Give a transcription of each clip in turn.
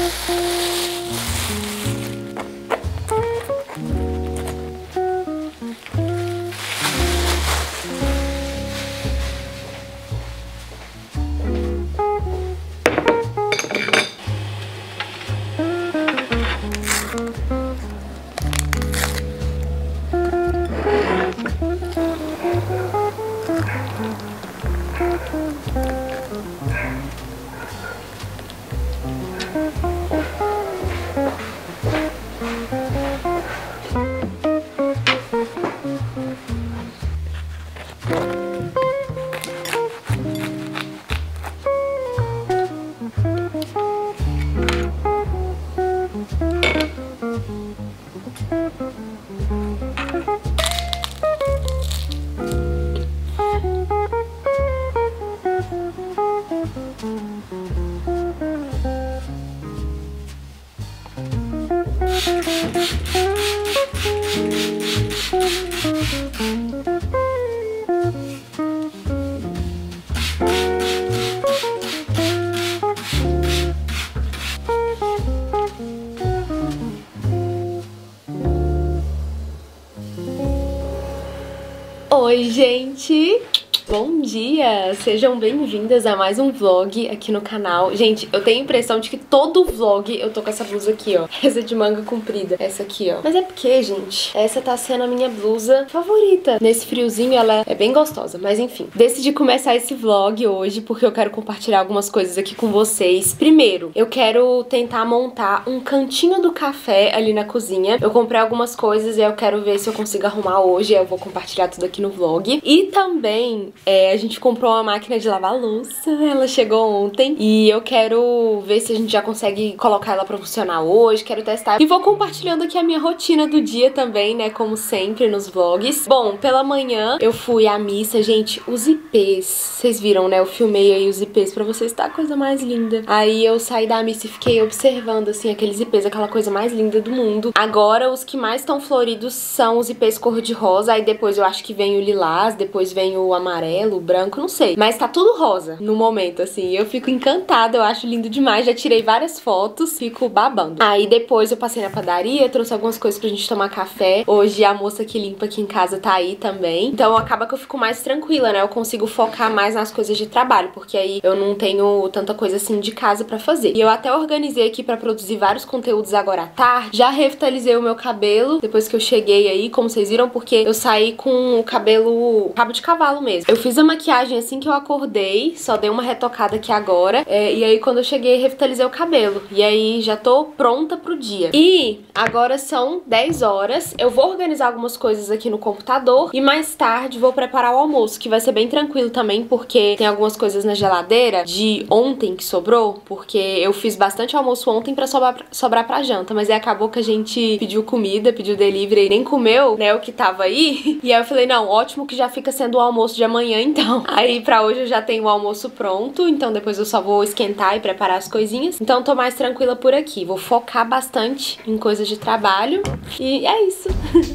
Oi, gente! Bom dia! Sejam bem-vindas a mais um vlog aqui no canal. Gente, eu tenho a impressão de que todo vlog eu tô com essa blusa aqui, ó. Essa de manga comprida. Essa aqui, ó. Mas é porque, gente, essa tá sendo a minha blusa favorita. Nesse friozinho ela é bem gostosa. Mas enfim, decidi começar esse vlog hoje porque eu quero compartilhar algumas coisas aqui com vocês. Primeiro, eu quero tentar montar um cantinho do café ali na cozinha. Eu comprei algumas coisas e eu quero ver se eu consigo arrumar hoje. Eu vou compartilhar tudo aqui no vlog. E também a gente comprou uma máquina de lavar louça, ela chegou ontem e eu quero ver se a gente já consegue colocar ela pra funcionar hoje, quero testar. E vou compartilhando aqui a minha rotina do dia também, né, como sempre nos vlogs. Bom, pela manhã eu fui à missa, gente, os ipês, vocês viram, né, eu filmei aí os ipês pra vocês, tá a coisa mais linda. Aí eu saí da missa e fiquei observando, assim, aqueles ipês, aquela coisa mais linda do mundo. Agora, os que mais estão floridos são os ipês cor-de-rosa, aí depois eu acho que vem o lilás, depois vem o amarelo, o branco, não sei. Mas tá tudo rosa no momento, assim. Eu fico encantada, eu acho lindo demais. Já tirei várias fotos, fico babando. Aí depois eu passei na padaria, trouxe algumas coisas pra gente tomar café. Hoje a moça que limpa aqui em casa tá aí também. Então acaba que eu fico mais tranquila, né? Eu consigo focar mais nas coisas de trabalho, porque aí eu não tenho tanta coisa assim de casa pra fazer. E eu até organizei aqui pra produzir vários conteúdos agora à tarde. Já revitalizei o meu cabelo depois que eu cheguei aí, como vocês viram, porque eu saí com o cabelo rabo de cavalo mesmo. Eu fiz a maquiagem assim que eu acordei, só dei uma retocada aqui agora, e aí quando eu cheguei revitalizei o cabelo, e aí já tô pronta pro dia. E agora são 10 horas, eu vou organizar algumas coisas aqui no computador e mais tarde vou preparar o almoço, que vai ser bem tranquilo também, porque tem algumas coisas na geladeira de ontem que sobrou, porque eu fiz bastante almoço ontem pra sobrar pra janta, mas aí acabou que a gente pediu comida, pediu delivery e nem comeu, né, o que tava aí, e aí eu falei, não, ótimo que já fica sendo o almoço de amanhã então. Aí pra hoje eu já tenho o almoço pronto, então depois eu só vou esquentar e preparar as coisinhas. Então tô mais tranquila por aqui. Vou focar bastante em coisas de trabalho e é isso.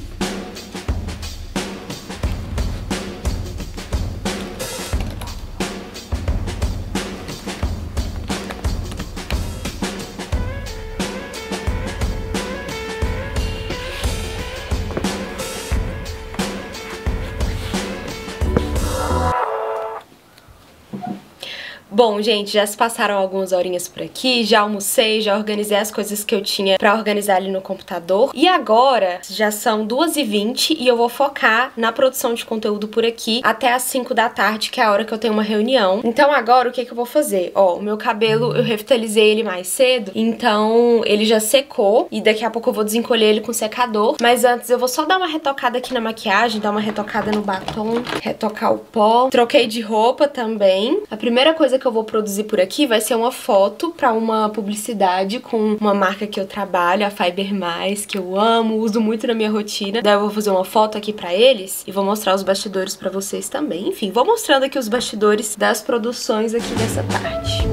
Bom, gente, já se passaram algumas horinhas por aqui, já almocei, já organizei as coisas que eu tinha pra organizar ali no computador. E agora já são 2h20 e eu vou focar na produção de conteúdo por aqui até as 5 da tarde, que é a hora que eu tenho uma reunião. Então agora o que eu vou fazer? Ó, o meu cabelo, eu revitalizei ele mais cedo, então ele já secou e daqui a pouco eu vou desencolher ele com secador. Mas antes eu vou só dar uma retocada aqui na maquiagem, dar uma retocada no batom, retocar o pó. Troquei de roupa também. A primeira coisa que eu vou produzir por aqui vai ser uma foto pra uma publicidade com uma marca que eu trabalho, a Fiber Mais, que eu amo, uso muito na minha rotina. Daí eu vou fazer uma foto aqui pra eles e vou mostrar os bastidores pra vocês também. Enfim, vou mostrando aqui os bastidores das produções aqui dessa parte.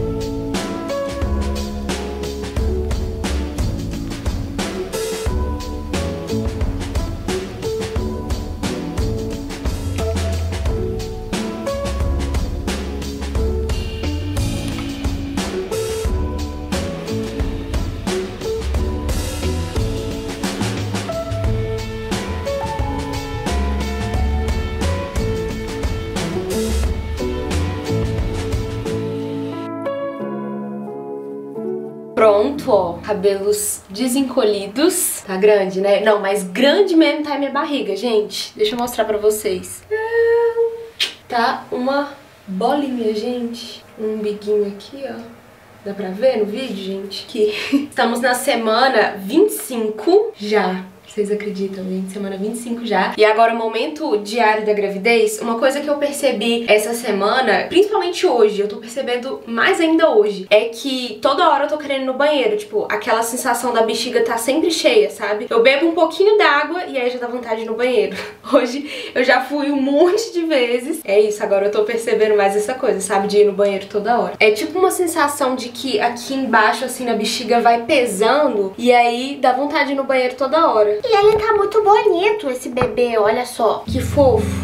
Pronto, ó, cabelos desencolhidos. Tá grande, né? Não, mas grande mesmo tá a minha barriga, gente. Deixa eu mostrar pra vocês. Tá uma bolinha, gente. Um umbiguinho aqui, ó. Dá pra ver no vídeo, gente? Que estamos na semana 25 já. Vocês acreditam, gente? Semana 25 já. E agora o momento diário da gravidez. Uma coisa que eu percebi essa semana, principalmente hoje, eu tô percebendo mais ainda hoje, é que toda hora eu tô querendo ir no banheiro. Tipo, aquela sensação da bexiga tá sempre cheia, sabe? Eu bebo um pouquinho d'água e aí já dá vontade de ir no banheiro. Hoje eu já fui um monte de vezes. É isso, agora eu tô percebendo mais essa coisa, sabe? De ir no banheiro toda hora. É tipo uma sensação de que aqui embaixo, assim, na bexiga vai pesando e aí dá vontade de ir no banheiro toda hora. E ele tá muito bonito, esse bebê, olha só, que fofo.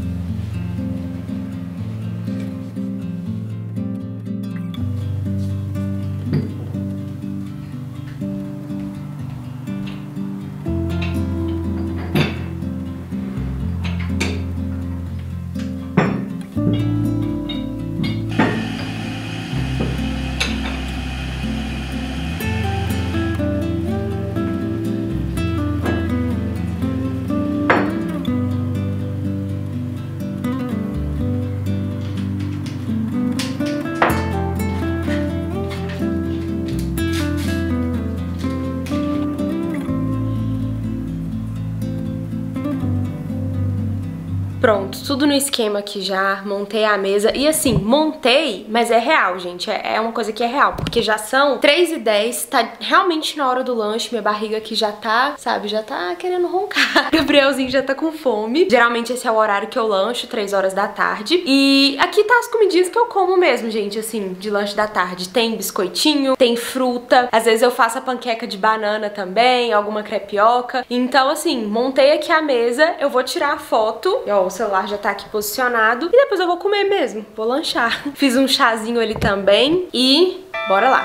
Pronto, tudo no esquema aqui já, montei a mesa. E assim, montei, mas é real, gente, é uma coisa que é real, porque já são 3h10, tá realmente na hora do lanche, minha barriga aqui já tá, sabe, já tá querendo roncar. Gabrielzinho já tá com fome. Geralmente esse é o horário que eu lancho, 3 horas da tarde. E aqui tá as comidinhas que eu como mesmo, gente, assim, de lanche da tarde. Tem biscoitinho, tem fruta, às vezes eu faço a panqueca de banana também, alguma crepioca. Então, assim, montei aqui a mesa, eu vou tirar a foto, ó, o celular já tá aqui posicionado e depois eu vou comer mesmo, vou lanchar. Fiz um chazinho ali também e bora lá.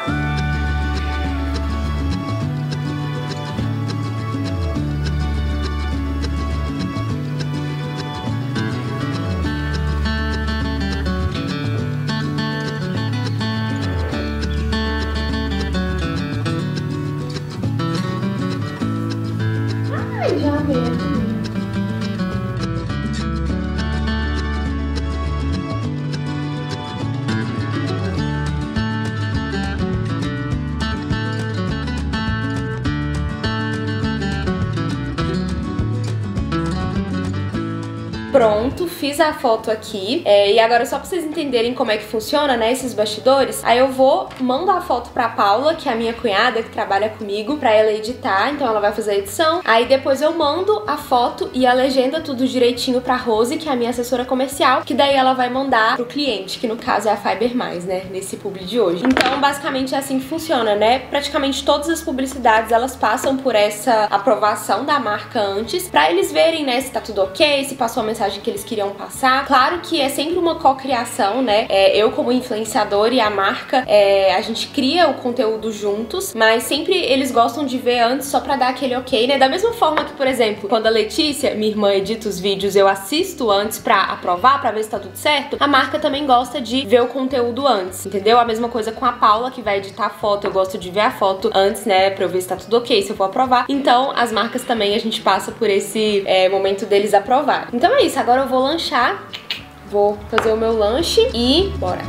Ai, já mesmo. Pronto, fiz a foto aqui. E agora só pra vocês entenderem como é que funciona, né, esses bastidores, aí eu mando a foto pra Paula, que é a minha cunhada, que trabalha comigo, pra ela editar, então ela vai fazer a edição. Aí depois eu mando a foto e a legenda tudo direitinho pra Rose, que é a minha assessora comercial, que daí ela vai mandar pro cliente, que no caso é a Fiber+, né, nesse publi de hoje. Então, basicamente é assim que funciona, né? Praticamente todas as publicidades, elas passam por essa aprovação da marca antes, pra eles verem, né, se tá tudo ok, se passou a mensagem que eles queriam passar. Claro que é sempre uma cocriação, né? Eu como influenciador e a marca, a gente cria o conteúdo juntos, mas sempre eles gostam de ver antes só pra dar aquele ok, né? Da mesma forma que, por exemplo, quando a Letícia, minha irmã, edita os vídeos, eu assisto antes pra aprovar, pra ver se tá tudo certo, a marca também gosta de ver o conteúdo antes, entendeu? A mesma coisa com a Paula, que vai editar a foto, eu gosto de ver a foto antes, né? Pra eu ver se tá tudo ok, se eu vou aprovar. Então, as marcas também, a gente passa por esse momento deles aprovar. Então é isso, agora eu vou lanchar, vou fazer o meu lanche e bora!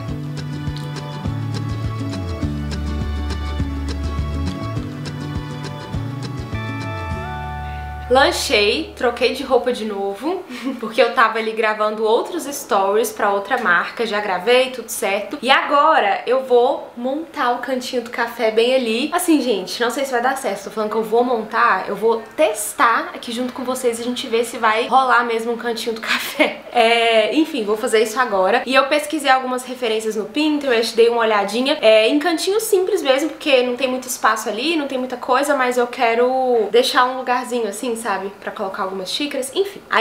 Lanchei, troquei de roupa de novo, porque eu tava ali gravando outros stories pra outra marca, já gravei, tudo certo. E agora eu vou montar o cantinho do café bem ali. Assim, gente, não sei se vai dar certo, tô falando que eu vou montar, eu vou testar aqui junto com vocês e a gente vê se vai rolar mesmo um cantinho do café. Enfim, vou fazer isso agora. E eu pesquisei algumas referências no Pinterest, dei uma olhadinha em cantinhos simples mesmo, porque não tem muito espaço ali, não tem muita coisa, mas eu quero deixar um lugarzinho assim, sabe? Pra colocar algumas xícaras, enfim. Aí eu vou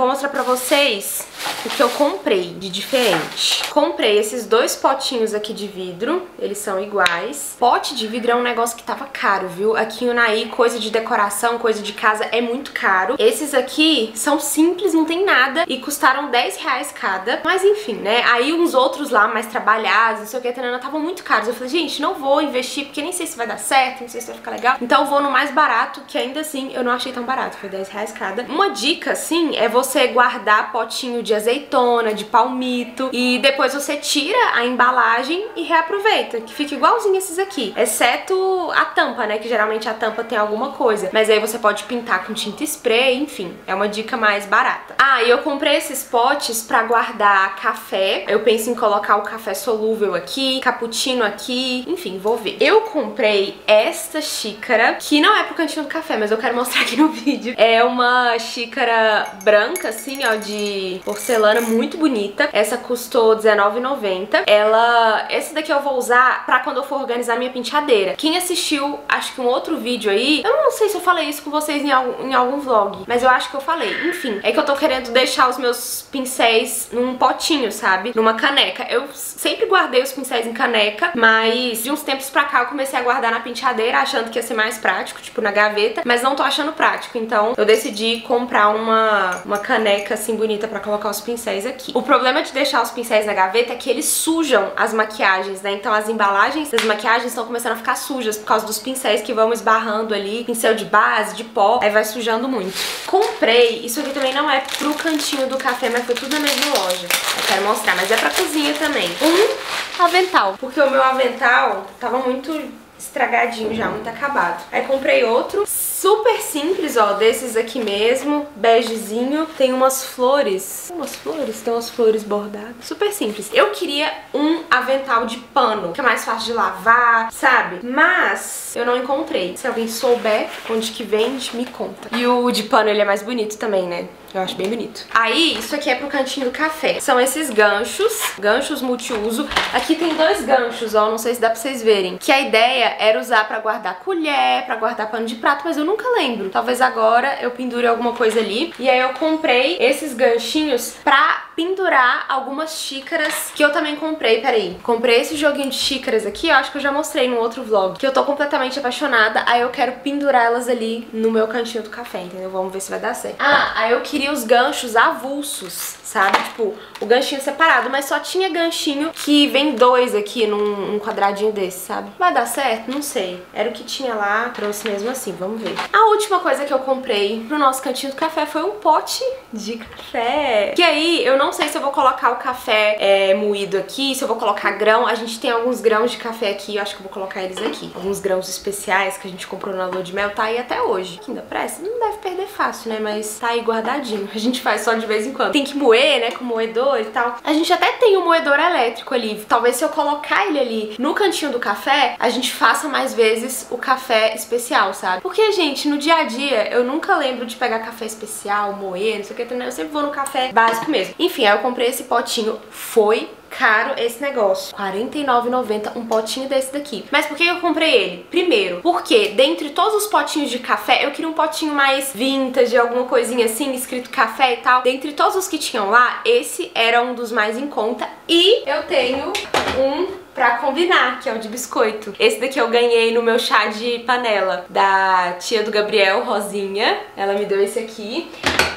vou mostrar pra vocês o que eu comprei de diferente. Comprei esses 2 potinhos aqui de vidro, eles são iguais. Pote de vidro é um negócio que tava caro, viu? Aqui em Unai, coisa de decoração, coisa de casa é muito caro. Esses aqui são simples, não tem nada e custaram R$10 cada. Mas enfim, né? Aí uns outros lá, mais trabalhados, não sei o que, estavam muito caros. Eu falei, gente, não vou investir porque nem sei se vai dar certo, não sei se vai ficar legal. Então eu vou no mais barato, que ainda assim eu não achei tão barato, foi R$10 cada. Uma dica, assim, é você guardar potinho de azeitona, de palmito e depois você tira a embalagem e reaproveita, que fica igualzinho esses aqui, exceto a tampa, né, que geralmente a tampa tem alguma coisa, mas aí você pode pintar com tinta spray, enfim, é uma dica mais barata. Ah, e eu comprei esses potes pra guardar café, eu penso em colocar o café solúvel aqui, cappuccino aqui, enfim, vou ver. Eu comprei esta xícara, que não é pro cantinho do café, mas eu quero mostrar aqui no vídeo. É uma xícara branca, assim, ó, de porcelana, muito bonita. Essa custou R$19,90. Esse daqui eu vou usar pra quando eu for organizar minha penteadeira. Quem assistiu, acho que um outro vídeo aí, eu não sei se eu falei isso com vocês em algum vlog, mas eu acho que eu falei. Enfim, é que eu tô querendo deixar os meus pincéis num potinho, sabe? Numa caneca. Eu sempre guardei os pincéis em caneca, mas de uns tempos pra cá eu comecei a guardar na penteadeira, achando que ia ser mais prático, tipo na gaveta, mas não tô achando prático, então eu decidi comprar uma caneca assim bonita pra colocar os pincéis aqui. O problema de deixar os pincéis na gaveta é que eles sujam as maquiagens, né? Então as embalagens das maquiagens estão começando a ficar sujas por causa dos pincéis que vão esbarrando ali, pincel de base, de pó, aí vai sujando muito. Comprei, isso aqui também não é pro cantinho do café, mas foi tudo na mesma loja. Eu quero mostrar, mas é pra cozinha também. Um avental, porque o meu avental tava muito estragadinho já, muito acabado. Aí comprei outro, super simples, ó, desses aqui mesmo, begezinho. Tem umas flores, tem umas flores bordadas. Super simples. Eu queria um avental de pano, que é mais fácil de lavar, sabe? Mas eu não encontrei. Se alguém souber onde que vende, me conta. E o de pano, ele é mais bonito também, né? Eu acho bem bonito. Aí, isso aqui é pro cantinho do café. São esses ganchos multiuso. Aqui tem 2 ganchos, ó, não sei se dá pra vocês verem. Que a ideia era usar pra guardar colher, pra guardar pano de prato, mas eu nunca lembro. Talvez agora eu pendure alguma coisa ali. E aí eu comprei esses ganchinhos pra pendurar algumas xícaras que eu também comprei. Peraí, comprei esse joguinho de xícaras aqui, eu acho que eu já mostrei no outro vlog, que eu tô completamente apaixonada. Aí eu quero pendurar elas ali no meu cantinho do café, entendeu? Vamos ver se vai dar certo. Ah, aí eu queria os ganchos avulsos, sabe? Tipo, o ganchinho separado, mas só tinha ganchinho que vem 2 aqui num quadradinho desse, sabe? Vai dar certo? Não sei. Era o que tinha lá, trouxe mesmo assim, vamos ver. A última coisa que eu comprei pro nosso cantinho do café foi um pote de café. Que aí, eu não sei se eu vou colocar o café moído aqui, se eu vou colocar grão. A gente tem alguns grãos de café aqui, eu acho que eu vou colocar eles aqui. Alguns grãos especiais que a gente comprou na lua de mel, tá aí até hoje. Que ainda presta, não deve perder fácil, né? Mas tá aí guardadinho. A gente faz só de vez em quando. Tem que moer, né, com moedor e tal. A gente até tem um moedor elétrico ali. Talvez se eu colocar ele ali no cantinho do café, a gente faça mais vezes o café especial, sabe? Porque, gente, no dia a dia, eu nunca lembro de pegar café especial, moer, não sei o que, eu sempre vou no café básico mesmo. Enfim, aí eu comprei esse potinho. Foi caro esse negócio, R$49,90 um potinho desse daqui. Mas por que eu comprei ele? Primeiro, porque dentre todos os potinhos de café, eu queria um potinho mais vintage, alguma coisinha assim, escrito café e tal. Dentre todos os que tinham lá, esse era um dos mais em conta. E eu tenho um pra combinar, que é o de biscoito. Esse daqui eu ganhei no meu chá de panela da tia do Gabriel, Rosinha. Ela me deu esse aqui.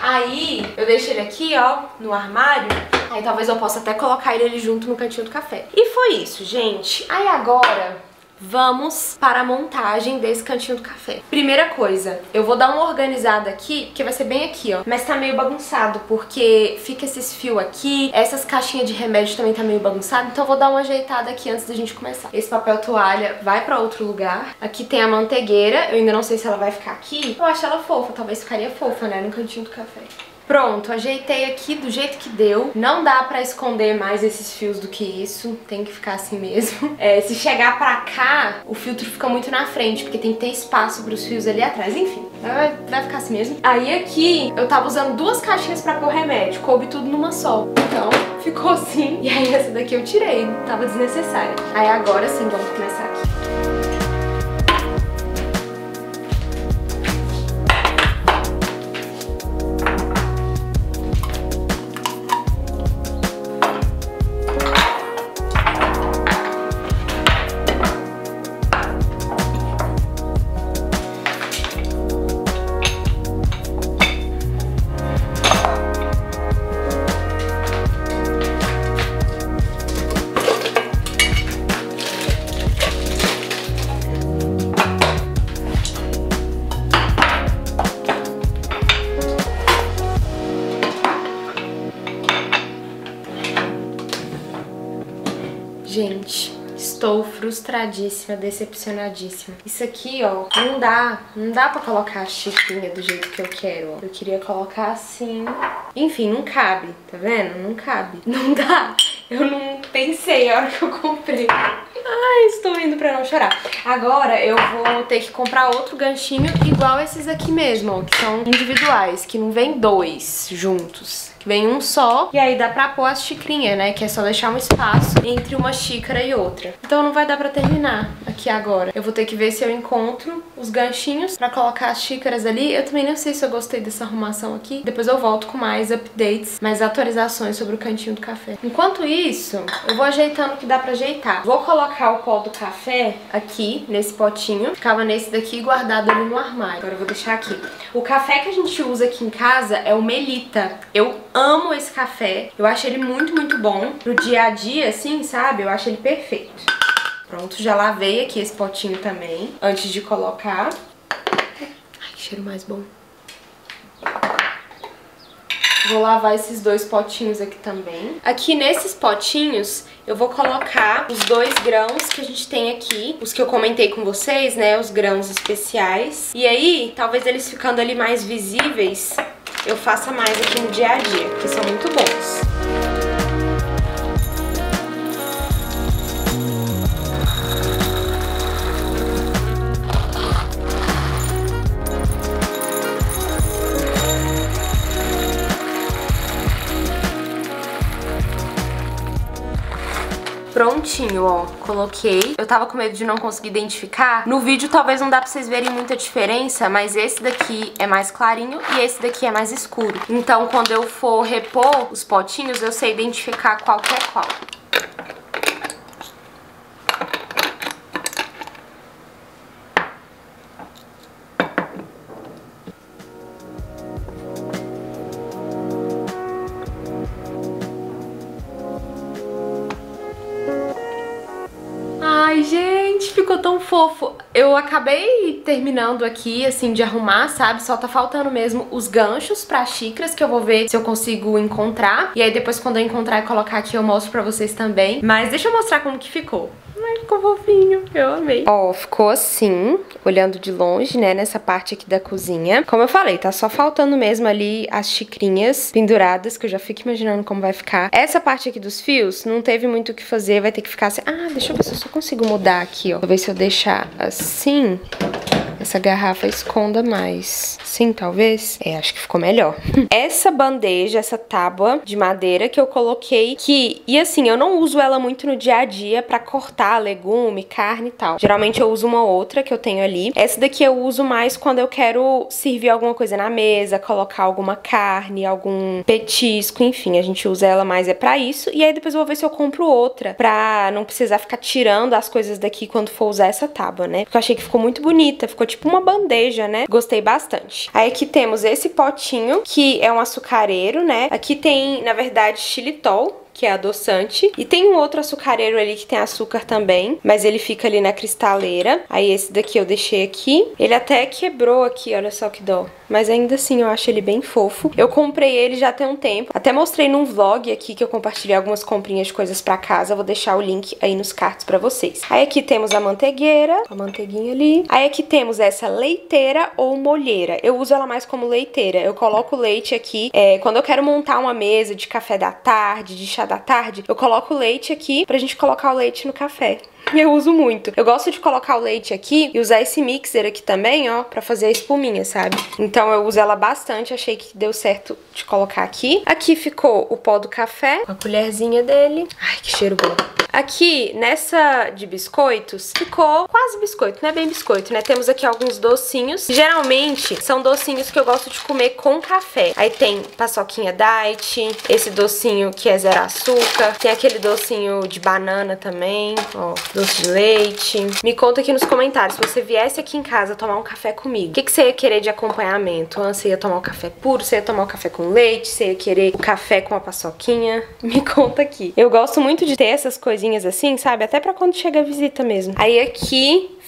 Aí eu deixei ele aqui, ó, no armário. Aí talvez eu possa até colocar ele junto no cantinho do café. E foi isso, gente. Aí agora vamos para a montagem desse cantinho do café. Primeira coisa, eu vou dar uma organizada aqui, porque vai ser bem aqui, ó. Mas tá meio bagunçado, porque fica esses fios aqui, essas caixinhas de remédio também tá meio bagunçado, então eu vou dar uma ajeitada aqui antes da gente começar. Esse papel toalha vai pra outro lugar. Aqui tem a manteigueira, eu ainda não sei se ela vai ficar aqui. Eu acho ela fofa, talvez ficaria fofa, né, no cantinho do café. Pronto, ajeitei aqui do jeito que deu. Não dá pra esconder mais esses fios do que isso. Tem que ficar assim mesmo. Se chegar pra cá, o filtro fica muito na frente, porque tem que ter espaço pros fios ali atrás. Enfim, vai ficar assim mesmo. Aí aqui, eu tava usando 2 caixinhas pra pôr remédio. Coube tudo numa só. Então, ficou assim. E aí essa daqui eu tirei. Tava desnecessária. Aí agora sim, vamos começar aqui. frustradíssima, decepcionadíssima. Isso aqui, ó, não dá pra colocar a xicrinha do jeito que eu quero, ó. Eu queria colocar assim. Enfim, não cabe, tá vendo? Não cabe. Não dá. Eu não pensei a hora que eu comprei. Ai, estou indo pra não chorar. Agora eu vou ter que comprar outro ganchinho igual esses aqui mesmo, ó, que são individuais, que não vem dois juntos. Que vem um só, e aí dá pra pôr as xicrinhas, né? Que é só deixar um espaço entre uma xícara e outra. Então não vai dar pra terminar aqui agora. Eu vou ter que ver se eu encontro os ganchinhos pra colocar as xícaras ali. Eu também não sei se eu gostei dessa arrumação aqui. Depois eu volto com mais updates, mais atualizações sobre o cantinho do café. Enquanto isso, eu vou ajeitando o que dá pra ajeitar. Vou colocar o pó do café aqui, nesse potinho. Ficava nesse daqui guardado ali no armário. Agora eu vou deixar aqui. O café que a gente usa aqui em casa é o Melita. Eu amo esse café, eu acho ele muito, muito bom pro dia a dia, assim, sabe? Eu acho ele perfeito. Pronto, já lavei aqui esse potinho também, antes de colocar. Ai, que cheiro mais bom. Vou lavar esses dois potinhos aqui também. Aqui nesses potinhos eu vou colocar os 2 grãos que a gente tem aqui, os que eu comentei com vocês, né, os grãos especiais. E aí, talvez eles ficando ali mais visíveis, eu faça mais aqui no dia a dia, porque são muito bons. Prontinho, ó, coloquei. Eu tava com medo de não conseguir identificar. No vídeo talvez não dá pra vocês verem muita diferença, mas esse daqui é mais clarinho e esse daqui é mais escuro. Então quando eu for repor os potinhos, eu sei identificar qual que é qual. Ai, gente, ficou tão fofo. Eu acabei terminando aqui, assim, de arrumar, sabe? Só tá faltando mesmo os ganchos pra xícaras, que eu vou ver se eu consigo encontrar. E aí depois, quando eu encontrar e colocar aqui, eu mostro pra vocês também. Mas deixa eu mostrar como que ficou. Ai, ficou fofinho, eu amei. Ó, ficou assim, olhando de longe, né, nessa parte aqui da cozinha. Como eu falei, tá só faltando mesmo ali as xicrinhas penduradas, que eu já fico imaginando como vai ficar. Essa parte aqui dos fios, não teve muito o que fazer, vai ter que ficar assim. Ah, deixa eu ver se eu só consigo mudar aqui, ó. Vou ver se eu deixar assim, essa garrafa esconda mais. Sim, talvez? É, acho que ficou melhor. Essa bandeja, essa tábua de madeira que eu coloquei que... E assim, eu não uso ela muito no dia a dia pra cortar legume, carne e tal. Geralmente eu uso uma outra que eu tenho ali. Essa daqui eu uso mais quando eu quero servir alguma coisa na mesa, colocar alguma carne, algum petisco, enfim. A gente usa ela mais pra isso. E aí depois eu vou ver se eu compro outra pra não precisar ficar tirando as coisas daqui quando for usar essa tábua, né? Porque eu achei que ficou muito bonita. Ficou tipo uma bandeja, né? Gostei bastante. Aí aqui temos esse potinho, que é um açucareiro, né? Aqui tem, na verdade, xilitol, que é adoçante. E tem um outro açucareiro ali que tem açúcar também, mas ele fica ali na cristaleira. Aí esse daqui eu deixei aqui. Ele até quebrou aqui, olha só que dó. Mas ainda assim eu acho ele bem fofo. Eu comprei ele já tem um tempo. Até mostrei num vlog aqui que eu compartilhei algumas comprinhas de coisas pra casa. Eu vou deixar o link aí nos cards pra vocês. Aí aqui temos a manteigueira, a manteiguinha ali. Aí aqui temos essa leiteira ou molheira. Eu uso ela mais como leiteira. Eu coloco leite aqui. Quando eu quero montar uma mesa de café da tarde, de chá da tarde, eu coloco o leite aqui pra gente colocar o leite no café. Eu uso muito. Eu gosto de colocar o leite aqui e usar esse mixer aqui também, ó, pra fazer a espuminha, sabe? Então eu uso ela bastante, achei que deu certo de colocar aqui. Aqui ficou o pó do café, com a colherzinha dele. Ai, que cheiro bom. Aqui, nessa de biscoitos, ficou quase biscoito, não é bem biscoito, né? Temos aqui alguns docinhos. Geralmente, são docinhos que eu gosto de comer com café. Aí tem paçoquinha diet, esse docinho que é zero açúcar, tem aquele docinho de banana também, ó, doce de leite. Me conta aqui nos comentários, se você viesse aqui em casa tomar um café comigo, o que você ia querer de acompanhamento? Você ia tomar um café puro, você ia tomar um café com leite, você ia querer o café com a paçoquinha? Me conta aqui. Eu gosto muito de ter essas coisinhas assim, sabe? Até pra quando chega a visita mesmo. Aí aqui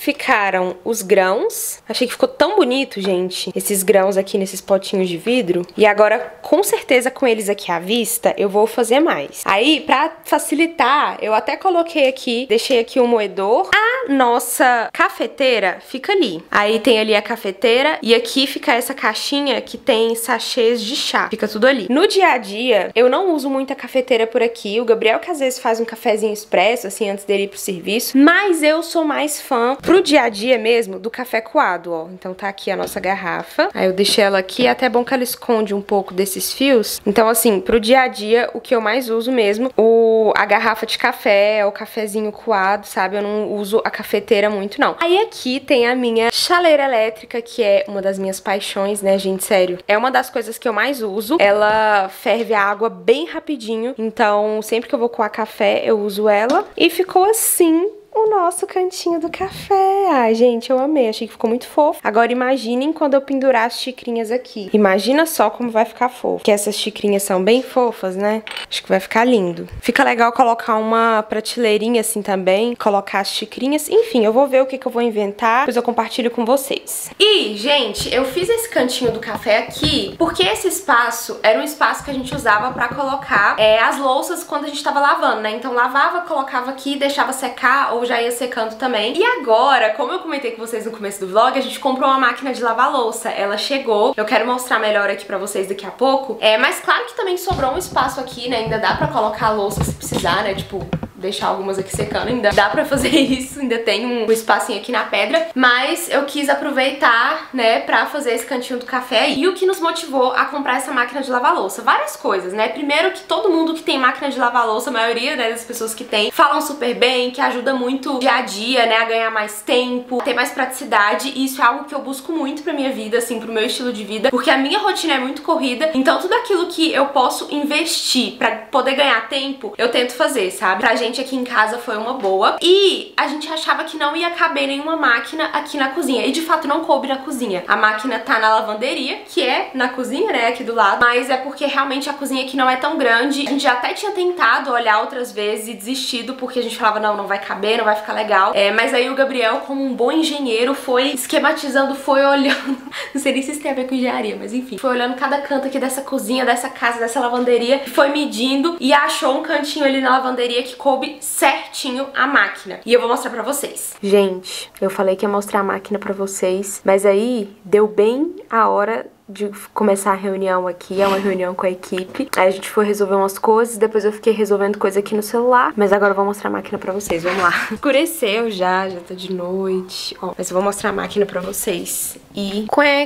ficaram os grãos. Achei que ficou tão bonito, gente, esses grãos aqui nesses potinhos de vidro. E agora, com certeza, com eles aqui à vista, eu vou fazer mais. Aí, pra facilitar, eu até coloquei aqui, deixei aqui um moedor. A nossa cafeteira fica ali. Aí tem ali a cafeteira e aqui fica essa caixinha que tem sachês de chá. Fica tudo ali. No dia a dia, eu não uso muito a cafeteira por aqui. O Gabriel que às vezes faz um cafezinho expresso, assim, antes dele ir pro serviço. Mas eu sou mais fã, pro dia a dia mesmo, do café coado, ó. Então tá aqui a nossa garrafa. Aí eu deixei ela aqui, é até bom que ela esconde um pouco desses fios. Então, assim, pro dia a dia, o que eu mais uso mesmo, a garrafa de café, o cafezinho coado, sabe? Eu não uso a cafeteira muito, não. Aí aqui tem a minha chaleira elétrica, que é uma das minhas paixões, né, gente? Sério. É uma das coisas que eu mais uso. Ela ferve a água bem rapidinho. Então, sempre que eu vou coar café, eu uso ela. E ficou assim o nosso cantinho do café. Ai, gente, eu amei. Achei que ficou muito fofo. Agora imaginem quando eu pendurar as xicrinhas aqui. Imagina só como vai ficar fofo. Porque essas xicrinhas são bem fofas, né? Acho que vai ficar lindo. Fica legal colocar uma prateleirinha assim também. Colocar as xicrinhas. Enfim, eu vou ver o que eu vou inventar. Depois eu compartilho com vocês. E, gente, eu fiz esse cantinho do café aqui porque esse espaço era um espaço que a gente usava pra colocar as louças quando a gente tava lavando, né? Então lavava, colocava aqui, deixava secar ou já ia secando também. E agora, como eu comentei com vocês no começo do vlog, a gente comprou uma máquina de lavar louça. Ela chegou, eu quero mostrar melhor aqui pra vocês daqui a pouco. Mas claro que também sobrou um espaço aqui, né? Ainda dá pra colocar a louça se precisar, né? Tipo, deixar algumas aqui secando, ainda dá pra fazer isso, ainda tem um espacinho aqui na pedra, mas eu quis aproveitar, né, pra fazer esse cantinho do café. E o que nos motivou a comprar essa máquina de lavar louça? Várias coisas, né? Primeiro que todo mundo que tem máquina de lavar louça, a maioria, né, das pessoas que tem, falam super bem, que ajuda muito dia a dia, né, a ganhar mais tempo, ter mais praticidade, e isso é algo que eu busco muito pra minha vida, assim, pro meu estilo de vida, porque a minha rotina é muito corrida, então tudo aquilo que eu posso investir pra poder ganhar tempo, eu tento fazer, sabe? Pra gente aqui em casa foi uma boa. E a gente achava que não ia caber nenhuma máquina aqui na cozinha. E de fato não coube na cozinha. A máquina tá na lavanderia, que é na cozinha, né, aqui do lado. Mas é porque realmente a cozinha aqui não é tão grande. A gente já até tinha tentado olhar outras vezes e desistido, porque a gente falava, não vai caber, não vai ficar legal. Mas aí o Gabriel, como um bom engenheiro, foi esquematizando, foi olhando. Não sei nem se isso tem a ver com engenharia, mas enfim. Foi olhando cada canto aqui dessa cozinha, dessa casa, dessa lavanderia. Foi medindo e achou um cantinho ali na lavanderia que coube certinho a máquina. E eu vou mostrar pra vocês. Gente, eu falei que ia mostrar a máquina pra vocês, mas aí deu bem a hora de começar a reunião aqui, é uma reunião com a equipe. Aí a gente foi resolver umas coisas, depois eu fiquei resolvendo coisa aqui no celular, mas agora eu vou mostrar a máquina pra vocês, vamos lá. Escureceu já tá de noite, ó, mas eu vou mostrar a máquina pra vocês. E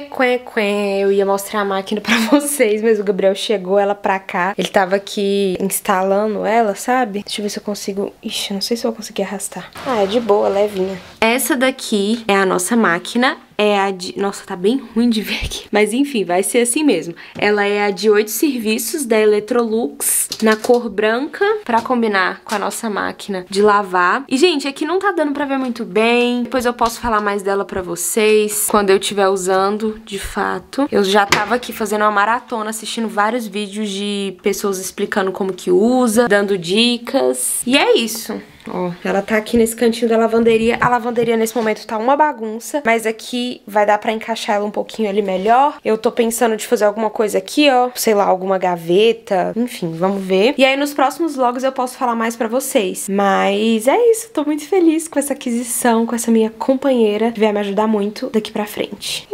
eu ia mostrar a máquina pra vocês, mas o Gabriel chegou ela pra cá, ele tava aqui instalando ela, sabe? Deixa eu ver se eu consigo, ixi, não sei se eu vou conseguir arrastar. Ah, é de boa, levinha. Essa daqui é a nossa máquina. É a de... Nossa, tá bem ruim de ver aqui. Mas enfim, vai ser assim mesmo. Ela é a de 8 serviços da Electrolux, na cor branca, pra combinar com a nossa máquina de lavar. E, gente, aqui não tá dando pra ver muito bem. Depois eu posso falar mais dela pra vocês quando eu estiver usando, de fato. Eu já tava aqui fazendo uma maratona, assistindo vários vídeos de pessoas explicando como que usa, dando dicas. E é isso. Ó, ela tá aqui nesse cantinho da lavanderia. A lavanderia nesse momento tá uma bagunça, mas aqui vai dar pra encaixar ela um pouquinho ali melhor. Eu tô pensando de fazer alguma coisa aqui, ó, sei lá, alguma gaveta, enfim, vamos ver. E aí nos próximos vlogs eu posso falar mais pra vocês. Mas é isso, tô muito feliz com essa aquisição, com essa minha companheira, que vai me ajudar muito daqui pra frente.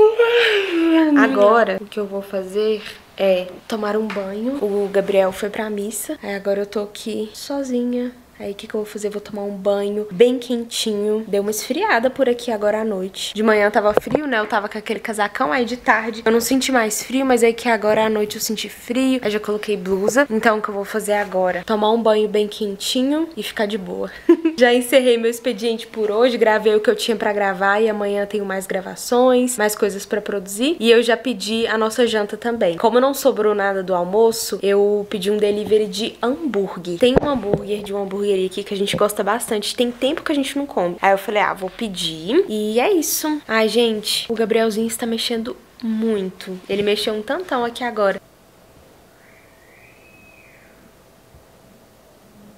Agora, o que eu vou fazer é tomar um banho. O Gabriel foi pra missa, aí agora eu tô aqui sozinha. Aí o que eu vou fazer? Vou tomar um banho bem quentinho. Deu uma esfriada por aqui agora à noite. De manhã tava frio, né? Eu tava com aquele casacão. Aí de tarde eu não senti mais frio, mas aí que agora à noite eu senti frio. Aí já coloquei blusa. Então o que eu vou fazer agora? Tomar um banho bem quentinho e ficar de boa. Já encerrei meu expediente por hoje. Gravei o que eu tinha pra gravar e amanhã tenho mais gravações, mais coisas pra produzir. E eu já pedi a nossa janta também. Como não sobrou nada do almoço, eu pedi um delivery de hambúrguer. Tem um hambúrguer de uma hamburgueria aqui que a gente gosta bastante. Tem tempo que a gente não come. Aí eu falei, vou pedir. E é isso. Ai, gente, o Gabrielzinho está mexendo muito. Ele mexeu um tantão aqui agora.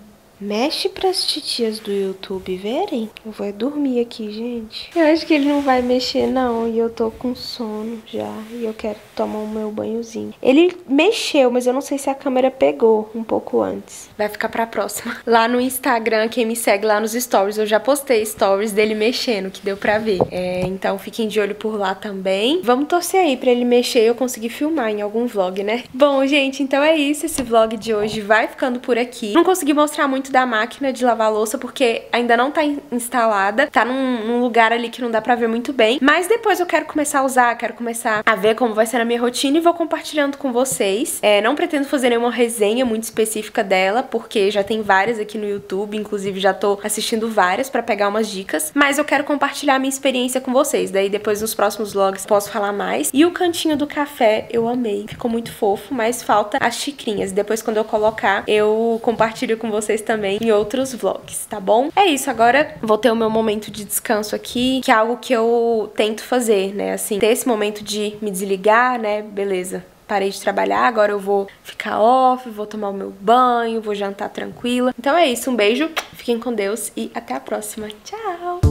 Mexe pras titias do YouTube verem. Eu vou dormir aqui, gente. Eu acho que ele não vai mexer, não. E eu tô com sono já. E eu quero tomar o meu banhozinho. Ele mexeu, mas eu não sei se a câmera pegou um pouco antes. Vai ficar pra próxima. Lá no Instagram, quem me segue lá nos stories, eu já postei stories dele mexendo, que deu pra ver. Então fiquem de olho por lá também. Vamos torcer aí pra ele mexer e eu conseguir filmar em algum vlog, né? Bom, gente, então é isso. Esse vlog de hoje vai ficando por aqui. Não consegui mostrar muito da máquina de lavar louça porque ainda não tá instalada. Tá num lugar ali que não dá pra ver muito bem. Mas depois eu quero começar a usar, quero começar a ver como vai ser a minha rotina e vou compartilhando com vocês. Não pretendo fazer nenhuma resenha muito específica dela, porque já tem várias aqui no YouTube, inclusive já tô assistindo várias pra pegar umas dicas. Mas eu quero compartilhar a minha experiência com vocês. Daí depois nos próximos vlogs posso falar mais. E o cantinho do café eu amei. Ficou muito fofo, mas falta as xicrinhas. Depois quando eu colocar, eu compartilho com vocês também em outros vlogs, tá bom? É isso, agora vou ter o meu momento de descanso aqui, que é algo que eu tento fazer, né? Assim, ter esse momento de me desligar, né? Beleza. Parei de trabalhar, agora eu vou ficar off, vou tomar o meu banho, vou jantar tranquila. Então é isso, um beijo, fiquem com Deus e até a próxima. Tchau!